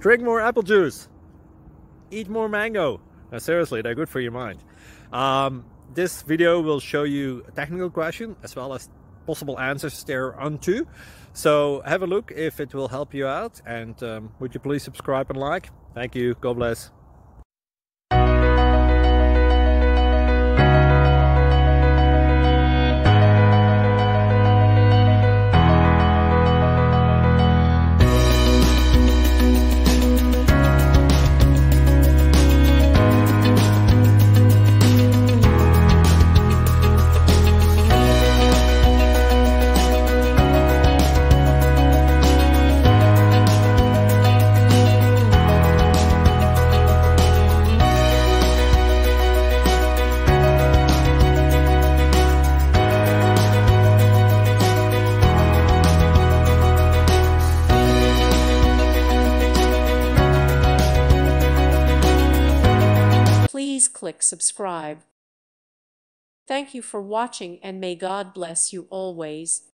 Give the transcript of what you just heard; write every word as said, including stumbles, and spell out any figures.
Drink more apple juice. Eat more mango. Now, seriously, they're good for your mind. Um, this video will show you a technical question as well as possible answers thereunto. So have a look if it will help you out, and um, would you please subscribe and like? Thank you. God bless. Please click subscribe. Thank you for watching, and may God bless you always.